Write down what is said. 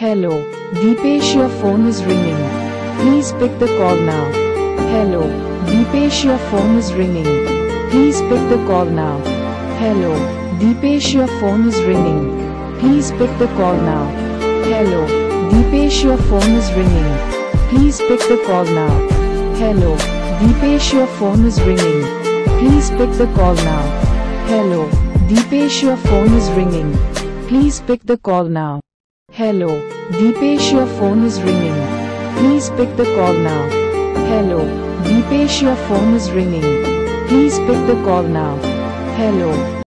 Hello, Deepesh, your phone is ringing. Please pick the call now. Hello, Deepesh, your phone is ringing. Please pick the call now. Hello, Deepesh, your phone is ringing. Please pick the call now. Hello, Deepesh, your phone is ringing. Please pick the call now. Hello, Deepesh, your phone is ringing. Please pick the call now. Hello, Deepesh, your phone is ringing. Please pick the call now. Hello, Deepesh, your phone is ringing. Please pick the call now. Hello, Deepesh, your phone is ringing. Please pick the call now. Hello.